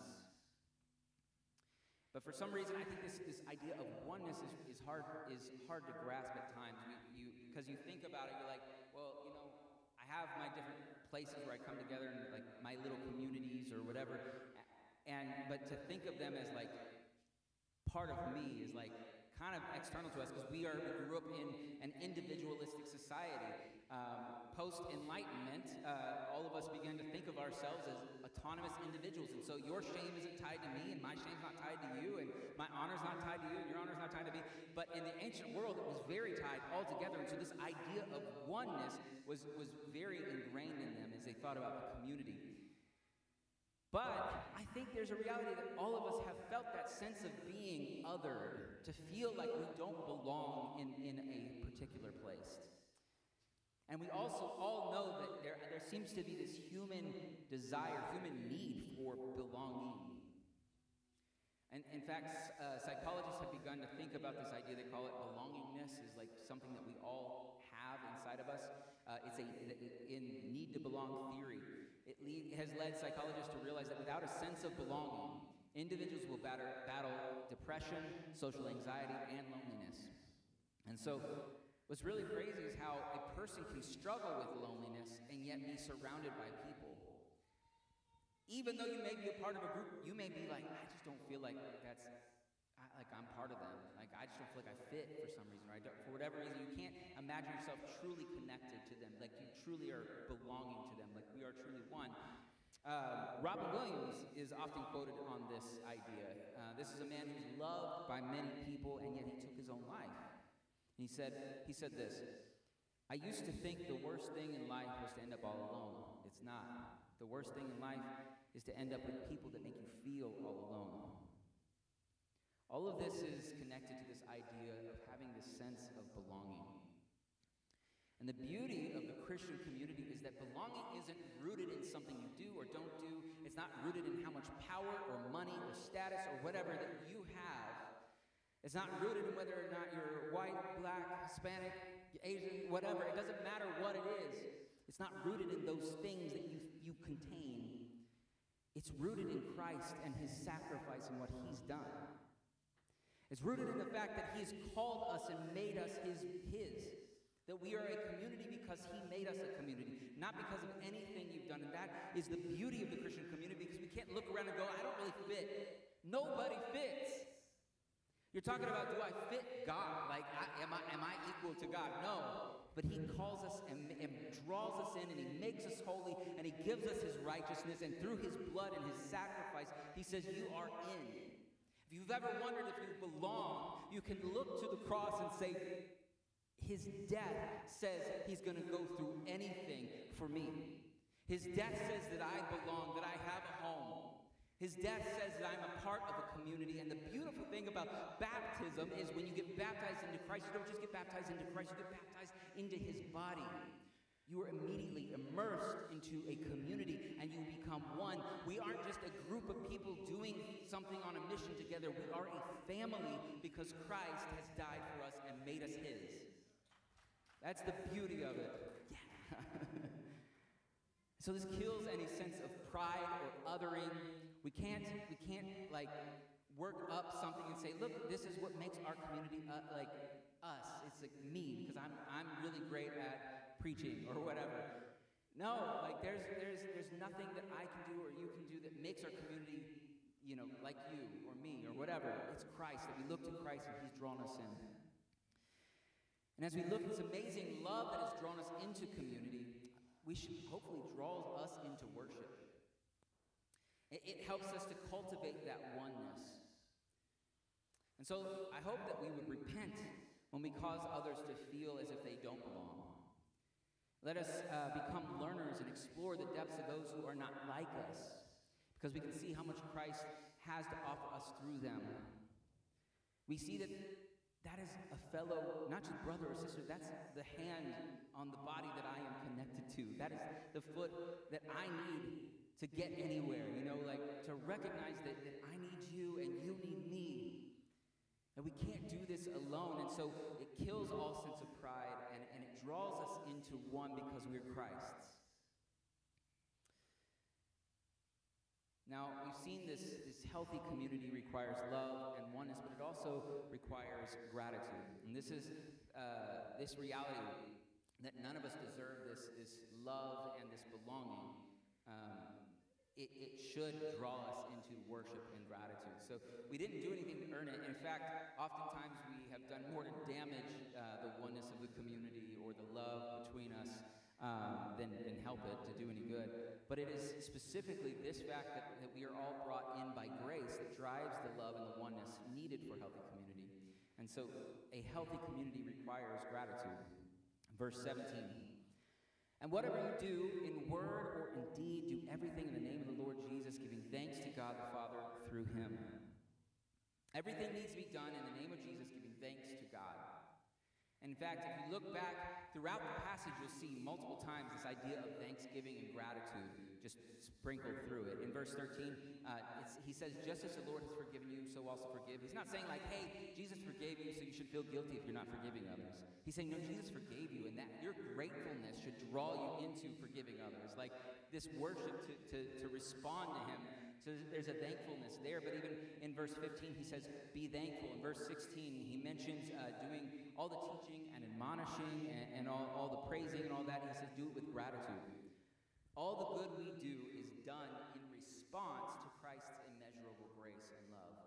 But for some reason, I think this, this idea of oneness is, is, hard, is hard to grasp at times. You, you, because you think about it, you're like, well, you know, I have my different places where I come together in like my little communities or whatever, and but to think of them as like part of me is like kind of external to us, because we are we grew up in an individualistic society. Um, Post-Enlightenment, uh, all of us began to think of ourselves as autonomous individuals, and so your shame isn't tied to me, and my shame's not tied to you, and my honor's not tied to you, and your honor's not tied to me. But in the ancient world, it was very tied all together, and so this idea of oneness was, was very ingrained in them as they thought about the community. But I think there's a reality that all of us have felt that sense of being othered, to feel like we don't belong in, in a particular place. And we also all know that there, there seems to be this human desire, human need for belonging. And in fact, uh, psychologists have begun to think about this idea. They call it belongingness, is like something that we all have inside of us. Uh, it's a in need to belong theory. It lead, has led psychologists to realize that without a sense of belonging, individuals will batter, battle depression, social anxiety, and loneliness. And so what's really crazy is how a person can struggle with loneliness and yet be surrounded by people. Even though you may be a part of a group, you may be like, I just don't feel like that's, I, like I'm part of them. Like I just don't feel like I fit for some reason, right? For whatever reason, you can't imagine yourself truly connected to them, like you truly are belonging to them, like we are truly one. Um, Robin Williams is often quoted on this idea. Uh, this is a man who's loved by many people, and yet he took his own life. He said, he said this, I used to think the worst The worst thing in life is to end up with people that make you feel all alone. All of this is connected to this idea of having this sense of belonging. And the beauty of the Christian community is that belonging isn't rooted in something you do or don't do. It's not rooted in how much power or money or status or whatever that you have. It's not rooted in whether or not you're white, black, Hispanic, Asian, whatever. It doesn't matter what it is. It's not rooted in those things that you, you contain. It's rooted in Christ and his sacrifice and what he's done. It's rooted in the fact that he's called us and made us his, his. That we are a community because he made us a community, not because of anything you've done. And that is the beauty of the Christian community, because we can't look around and go, I don't really fit. Nobody fits. You're talking about, do I fit God? Like, I, am, I, am I equal to God? No. But he calls us and, and draws us in, and he makes us holy, and he gives us his righteousness, and through his blood and his sacrifice, he says, you are in. If you've ever wondered if you belong, you can look to the cross and say, his death says he's going to go through anything for me. His death says that I belong, that I have a home. His death says that I'm a part of a community. And the beautiful thing about baptism is when you get baptized into Christ, you don't just get baptized into Christ, you get baptized into his body. You are immediately immersed into a community and you become one. We aren't just a group of people doing something on a mission together. We are a family because Christ has died for us and made us his. That's the beauty of it. Yeah. So this kills any sense of pride or othering. We can't, we can't like work up something and say, look, this is what makes our community uh, like us. It's like me because I'm, I'm really great at preaching or whatever. No, like there's, there's, there's nothing that I can do or you can do that makes our community, you know, like you or me or whatever. It's Christ, that we look to Christ and he's drawn us in. And as we look at this amazing love that has drawn us into community, we should hopefully draw us into worship. It, it helps us to cultivate that oneness. And so I hope that we would repent when we cause others to feel as if they don't belong. Let us uh, become learners and explore the depths of those who are not like us, because we can see how much Christ has to offer us through them. We see that that is a fellow, not just brother or sister, that's the hand on the body that I am connected to. That is the foot that I need to get anywhere, you know, like to recognize that, that I need you and you need me. And we can't do this alone, and so it kills all sense of pride, and, and it draws us into one because we're Christ's. Now, we've seen this, this healthy community requires love and oneness, but it also requires gratitude. And this is uh, this reality that none of us deserve this, this love and this belonging. Um, it, it should draw us into worship and gratitude. So we didn't do anything to earn it. In fact, oftentimes we have done more to damage uh, the oneness of the community or the love between us Um, than, than help it to do any good. But it is specifically this fact that, that we are all brought in by grace that drives the love and the oneness needed for healthy community. And so a healthy community requires gratitude. Verse seventeen. And whatever you do in word or in deed, do everything in the name of the Lord Jesus, giving thanks to God the Father through him. Everything needs to be done in the name of Jesus, giving thanks to God. And in fact, if you look back throughout the passage, you'll see multiple times this idea of thanksgiving and gratitude just sprinkled through it. In verse thirteen, uh, it's, he says, just as the Lord has forgiven you, so also forgive. He's not saying like, hey, Jesus forgave you, so you should feel guilty if you're not forgiving others. He's saying, no, Jesus forgave you, and that your gratefulness should draw you into forgiving others. Like this worship to, to, to respond to him. So there's a thankfulness there. But even in verse fifteen, he says, be thankful. In verse sixteen, he mentions uh, doing all the teaching and admonishing and, and all, all the praising and all that. He says, do it with gratitude. All the good we do is done in response to Christ's immeasurable grace and love.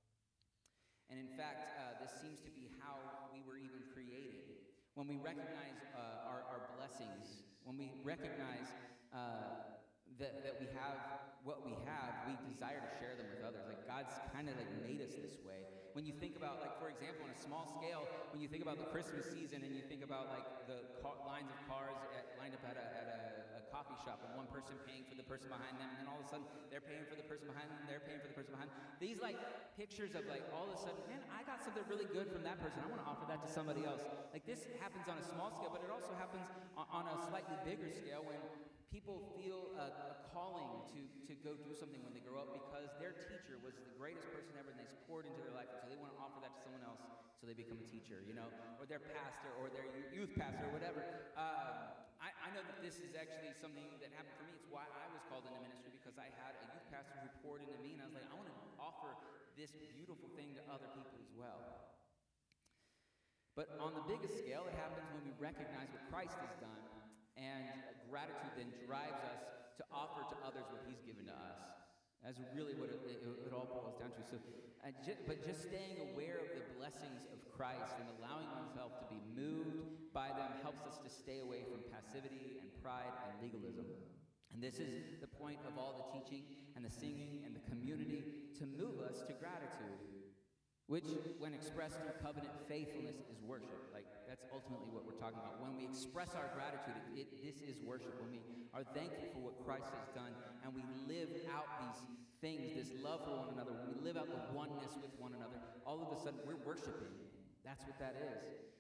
And in fact, uh, this seems to be how we were even created. When we recognize uh, our, our blessings, when we recognize uh, that, that we have what we have, we desire to share them with others. Like God's kind of like made us this way. When you think about, like, for example, on a small scale, when you think about the Christmas season and you think about like the car, lines of cars at, lined up at, a, at a, a coffee shop, and one person paying for the person behind them, and then all of a sudden they're paying for the person behind them, they're paying for the person behind them. These like pictures of like all of a sudden, man, I got something really good from that person. I want to offer that to somebody else. Like this happens on a small scale, but it also happens on, on a slightly bigger scale when people feel a, a calling to, to go do something when they grow up because their teacher was the greatest person ever and they poured into their life, and so they want to offer that to someone else so they become a teacher, you know, or their pastor or their youth pastor or whatever. Uh, I, I know that this is actually something that happened for me. It's why I was called into ministry, because I had a youth pastor who poured into me, and I was like, I want to offer this beautiful thing to other people as well. But on the biggest scale, it happens when we recognize what Christ has done, and gratitude then drives us to offer to others what he's given to us. That's really what it, it, it all boils down to. So, uh, ju- but just staying aware of the blessings of Christ and allowing oneself to be moved by them helps us to stay away from passivity and pride and legalism. And this is the point of all the teaching and the singing and the community, to move us to gratitude, which, when expressed through covenant faithfulness, is worship. Like, that's ultimately what we're talking about. When we express our gratitude, it, it, this is worship. When we are thankful for what Christ has done, and we live out these things, this love for one another, when we live out the oneness with one another, all of a sudden, we're worshiping. That's what that is.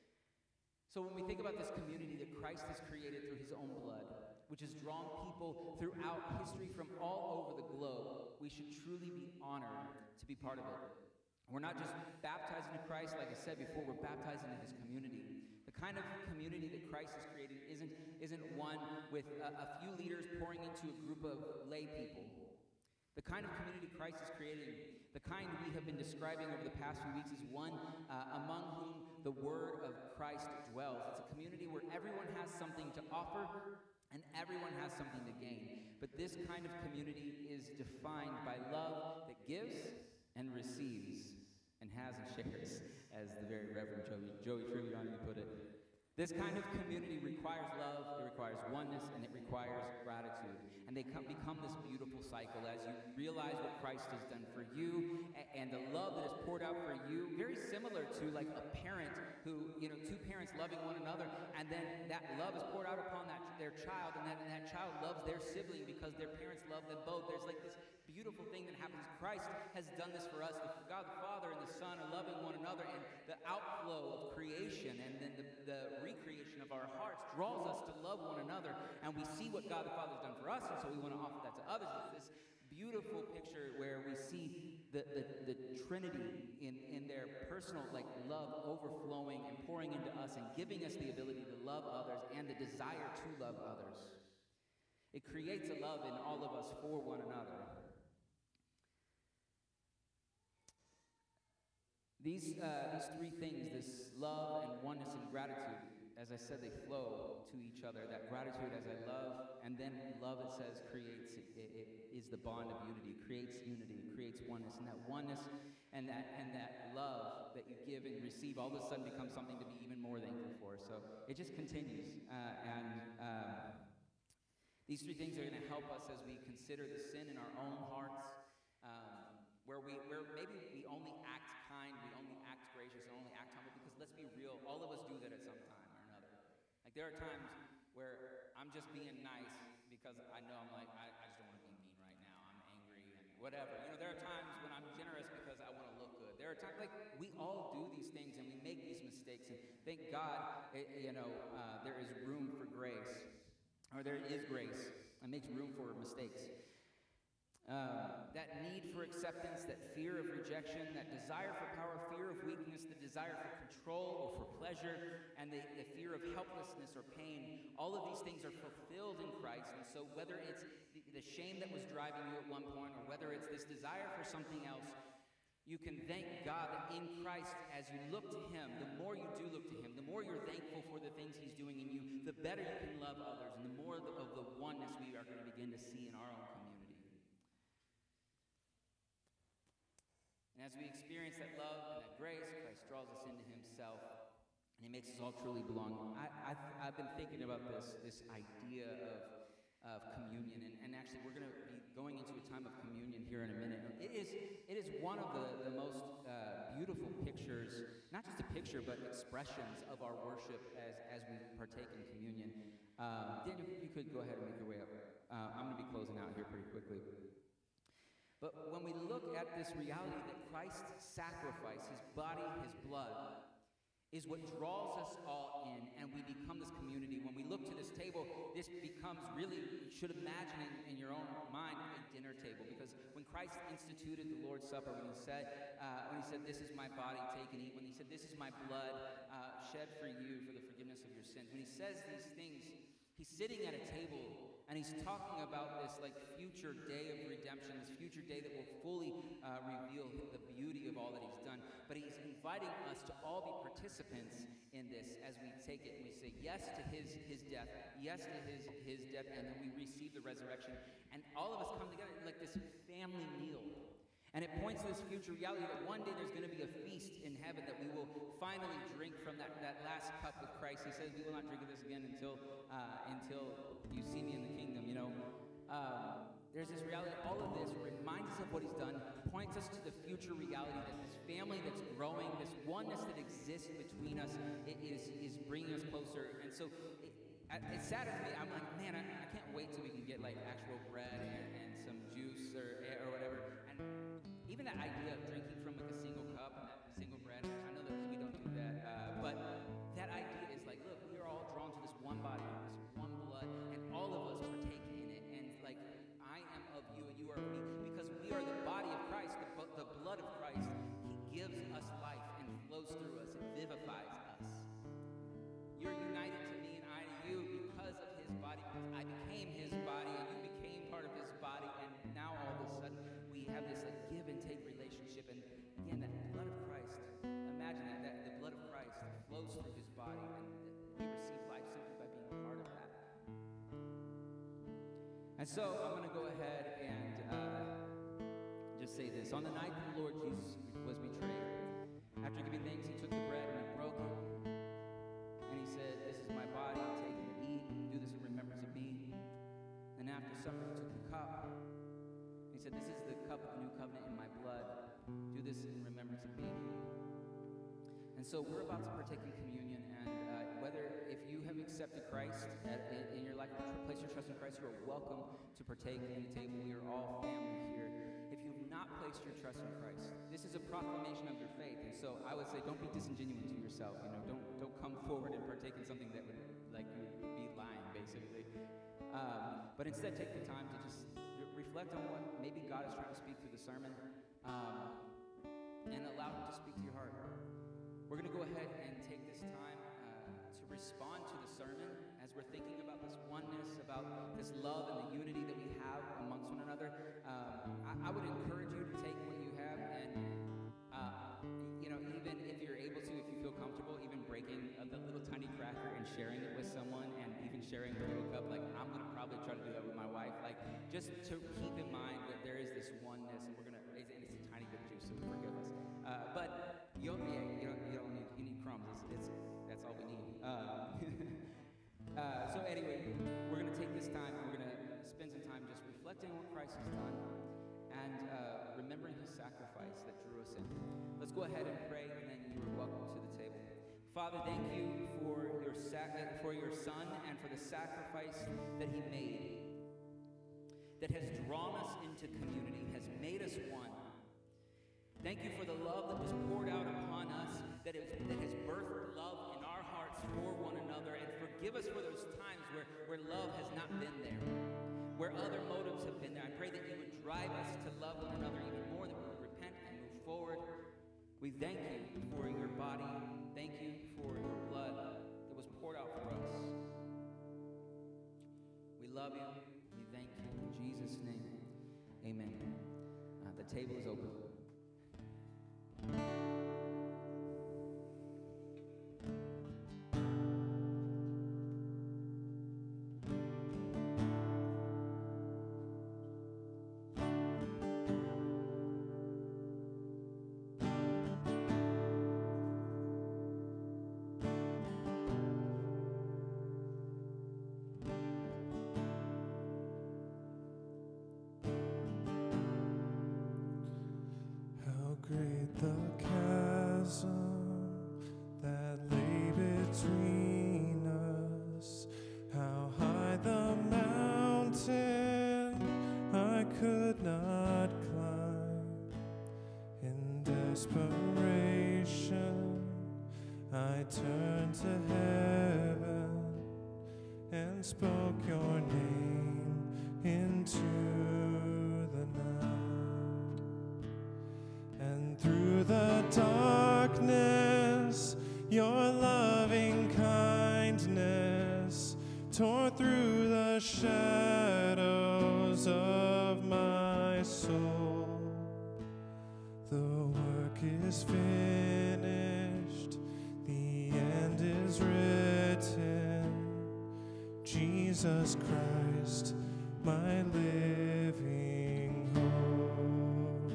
So when we think about this community that Christ has created through his own blood, which has drawn people throughout history from all over the globe, we should truly be honored to be part of it. We're not just baptized into Christ, like I said before, we're baptized into his community. The kind of community that Christ has created isn't, isn't one with a, a few leaders pouring into a group of lay people. The kind of community Christ is creating, the kind we have been describing over the past few weeks, is one uh, among whom the word of Christ dwells. It's a community where everyone has something to offer and everyone has something to gain. But this kind of community is defined by love that gives and receives, and has and shares, as the very Reverend Joey, Joey Triviani put it. This kind of community requires love, it requires oneness, and it requires gratitude. And they come, become this beautiful cycle as you realize what Christ has done for you, and the love that is poured out for you, very similar to like a parent who, you know, two parents loving one another, and then that love is poured out upon that their child, and that, and that child loves their sibling because their parents love them both. There's like this beautiful thing that happens. Christ has done this for us. The, God the Father and the Son are loving one another, and the outflow of creation and then the, the recreation of our hearts draws us to love one another, and we see what God the Father has done for us, and so we want to offer that to others. It's this beautiful picture where we see the, the, the Trinity in, in their personal like love overflowing and pouring into us and giving us the ability to love others and the desire to love others. It creates a love in all of us for one another. These, uh, these three things, this love and oneness and gratitude, as I said, they flow to each other. That gratitude as I love, and then love, it says, creates, it, it is the bond of unity. It creates unity, it creates oneness. And that oneness and that, and that love that you give and receive all of a sudden becomes something to be even more thankful for. So it just continues. Uh, and um, these three things are going to help us as we consider the sin in our own hearts. Um, Where we, where maybe we only act kind, we only act gracious, and only act humble, because let's be real, all of us do that at some time or another. Like there are times where I'm just being nice because I know I'm like, I, I just don't want to be mean right now. I'm angry and whatever. You know, there are times when I'm generous because I want to look good. There are times, like, we all do these things and we make these mistakes, and thank God, it, you know, uh, there is room for grace, or there is grace, and makes room for mistakes. Um, that need for acceptance, that fear of rejection, that desire for power, fear of weakness, the desire for control or for pleasure, and the, the fear of helplessness or pain, all of these things are fulfilled in Christ. And so whether it's the, the shame that was driving you at one point, or whether it's this desire for something else, you can thank God that in Christ, as you look to him, the more you do look to him, the more you're thankful for the things he's doing in you, the better you can love others, and the more of the, of the oneness we are going to begin to see in our own community. And as we experience that love and that grace, Christ draws us into himself, and he makes us all truly belong. I, I've, I've been thinking about this, this idea of, of communion, and, and actually we're going to be going into a time of communion here in a minute. It is, it is one of the, the most uh, beautiful pictures, not just a picture, but expressions of our worship as, as we partake in communion. Um, Daniel, if you could go ahead and make your way up. Uh, I'm going to be closing out here pretty quickly. But when we look at this reality that Christ's sacrifice, his body, his blood, is what draws us all in, and we become this community. When we look to this table, this becomes really, you should imagine in, in your own mind, a dinner table. Because when Christ instituted the Lord's Supper, when he said, uh, when he said, "This is my body, take and eat," when he said, "This is my blood uh, shed for you for the forgiveness of your sins," when he says these things, he's sitting at a table, and he's talking about this like future day of redemption, this future day that will fully uh, reveal the beauty of all that he's done. But he's inviting us to all be participants in this as we take it and we say yes to his his death, yes to his his death, and then we receive the resurrection. And all of us come together in like this family meal. And it points to this future reality that one day there's going to be a feast in heaven, that we will finally drink from that, that last cup with Christ. He says we will not drink of this again until uh, until you see me in the kingdom, you know. Um, there's this reality. All of this reminds us of what he's done, points us to the future reality that this family that's growing, this oneness that exists between us, it is, is bringing us closer. And so it, it saddens me. I'm like, man, I, I can't wait till we can get like actual bread and, and some juice or, or whatever. And even that idea of drinking from like a single cup and that single bread, I know that we don't do that, uh, but that idea is like, look, we are all drawn to this one body, this one blood, and all of us partake in it. And like, I am of you and you are of me, because we are the body of Christ, the, the blood of Christ. He gives us life and flows through us and vivifies us. You're united to me and I to you because of his body, because I became his body and you became part of his body, and now all of a sudden we have this like give and take relationship. And again, that blood of Christ, imagine that, that the blood of Christ flows through his body, and we receive life simply by being part of that. And so I'm going to go ahead and uh, just say this. On the night that the Lord Jesus was betrayed, after giving thanks, he took the bread and he broke it, and he said, "This is my body, take it and eat, do this in remembrance of me." And after supper, he took the cup. He said, "This is the cup of the new covenant in my blood. Do this in remembrance of me." And so we're about to partake in communion, and uh, whether if you have accepted Christ at, in, in your life, place your trust in Christ, you are welcome to partake in the table. We are all family here. If you have not placed your trust in Christ, this is a proclamation of your faith. And so I would say, don't be disingenuous to yourself. You know, don't don't come forward and partake in something that would like you would be lying, basically. Um, but instead, take the time to just reflect on what maybe God is trying to speak through the sermon, um, and allow him to speak to your heart. We're going to go ahead and take this time uh, to respond to the sermon as we're thinking about this oneness, about this love and the unity that we have amongst one another. Um, I, I would encourage you to take what you have and, uh, you know, even if you're able to, if you feel comfortable, even breaking a, a little tiny cracker and sharing it with someone, and even sharing the little cup. Like, I'm going to probably try to do that with my wife. Like, just to keep in mind that there is this oneness, and we're going to, and it's a tiny bit of juice, so forgive us. Uh, but you don't, yeah, you don't, you don't need, you need crumbs. It's, it's that's all we need. Uh, uh, so anyway, we're going to take this time, and we're going to spend some time just reflecting on what Christ has done, and uh, remembering his sacrifice that drew us in. Let's go ahead and pray, and then you are welcome to the table. Father, thank you for your sac- for your Son and for the sacrifice that he made, that has drawn us into community, has made us one. Thank you for the love that was poured out upon us, that, is, that has birthed love in our hearts for one another, and forgive us for those times where, where love has not been there, where other motives have been there. I pray that you would drive us to love one another even more, that we would repent and move forward. We thank you for your body. Thank you for your blood that was poured out for us. We love you. We thank you. In Jesus' name, amen. Uh, the table is open. desperation, I turned to heaven and spoke your name into the night. And through the darkness, your loving kindness tore through the shadows of my soul. The work is finished, the end is written. Jesus Christ, my living hope.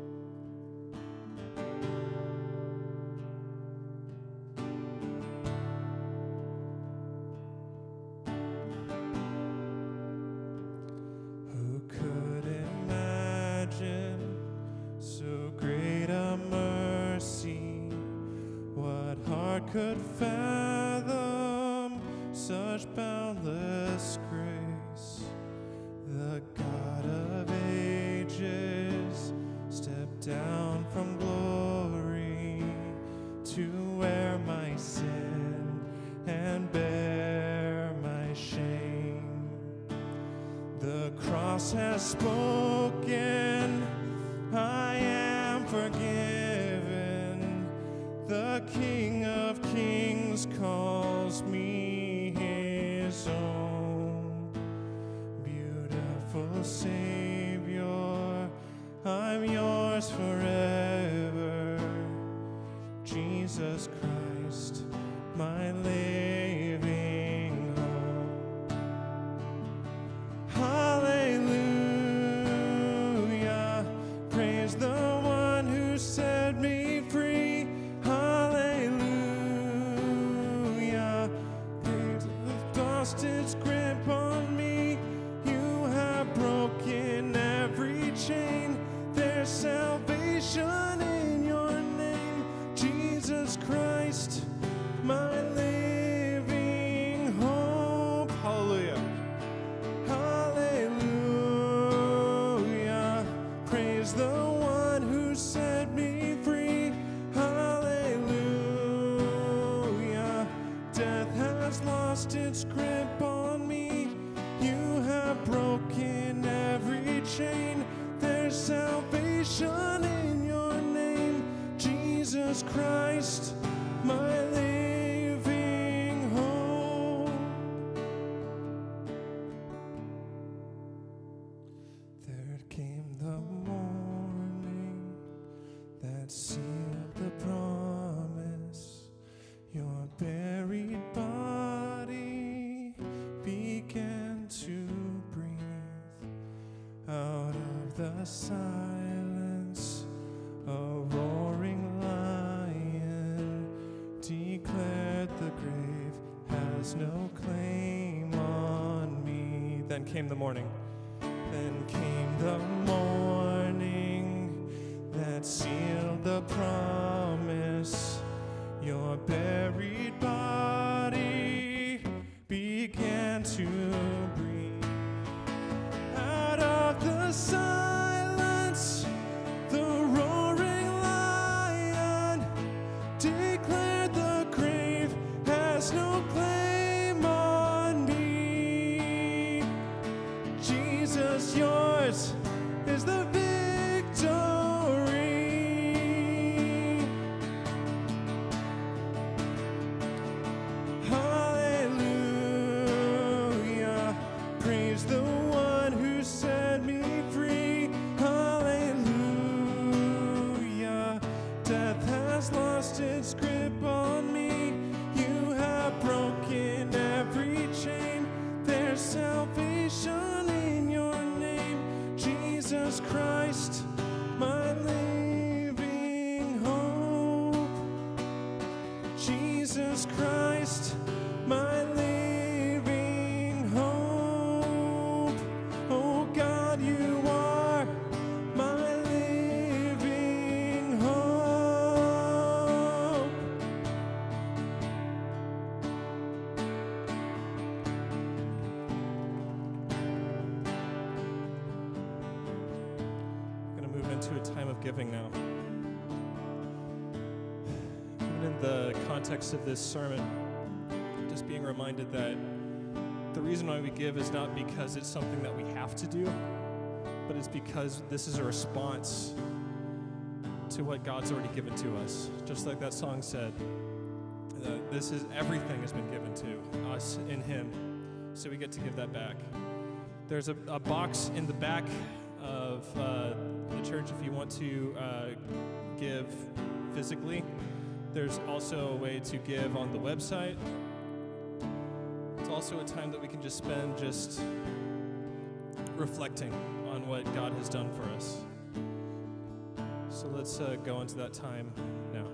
Who could imagine so great a mercy? What heart could fathom such boundless grace? The God of ages stepped down from glory to wear my sin and bear my shame. The cross has spoken, I am forgiven. The King of Kings calls me his own. Beautiful Savior, I'm yours forever. Jesus Christ, my living hope. Hallelujah, praise the one who set me free. Hallelujah, pains have lost its grip on me. You have broken every chain. There's salvation in your name, Jesus Christ, my living hope. Hallelujah. Hallelujah, praise the one who set me free. Hallelujah, death has lost its grip on me. You have broken every chain. There's salvation in your name, Jesus Christ, my living hope. There came the morning that sealed the promise. Your buried body began to breathe. Out of the silence, a roaring lion declared the grave has no claim on me. Then came the morning. Then came the morning that sealed the promise. Your buried body began to breathe. Out of the silence, the roaring lion declared the grave has no claim on me. Jesus, yours is the victory. Hallelujah, praise the one who set me free. Hallelujah, death has lost its grip on me. You have broken every chain. There's salvation in your name, Jesus Christ, my living hope. Jesus Christ, my living hope. Oh God, you are my living hope. We're going to move into a time of giving now. the context of this sermon, just being reminded that the reason why we give is not because it's something that we have to do, but it's because this is a response to what God's already given to us. Just like that song said, uh, this is everything has been given to us in Him, so we get to give that back. There's a, a box in the back of uh, the church if you want to uh, give physically. There's also a way to give on the website. It's also a time that we can just spend just reflecting on what God has done for us. So let's uh, go into that time now.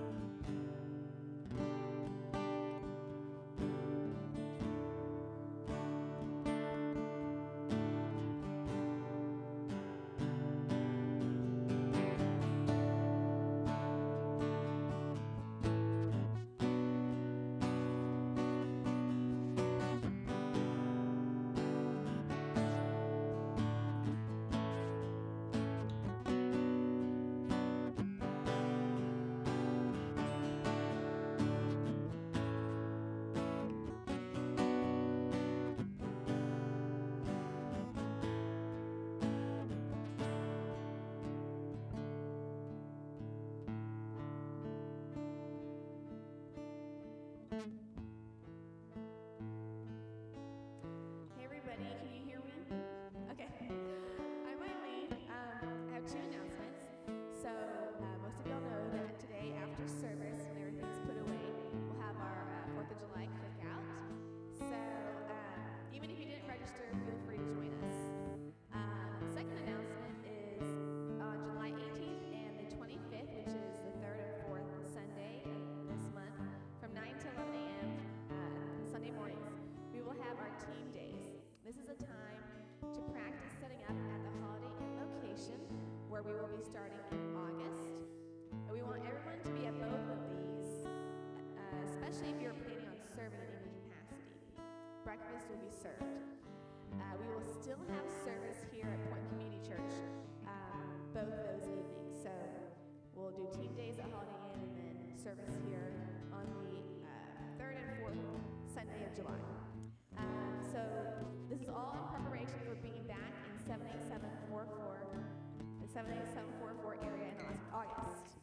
Hey everybody, can you hear me? Okay. I'm Eileen. Um, I have two announcements. So uh, most of y'all know that today after service, when everything's put away, we'll have our uh, fourth of July cookout. So um, even if you didn't register, feel free to join us. Um, second announcement is on July eighteenth and the twenty-fifth, which is the third and fourth Sunday of this month, from nine to eleven a.m. Uh, Sunday mornings, we will have our team days. This is a time to practice setting up at the Holiday Inn location, where we will be starting in August. And we want everyone to be at both of these, uh, especially if you're planning on serving in any capacity. Breakfast will be served. Uh, we will still have service here at Point Community Church um, both those evenings. So we'll do team days at Holiday Inn and then service here on the uh, third and fourth Sunday of July. Um, so this is all in preparation for being back in seven eight seven four four, the seven eight seven four four area in August.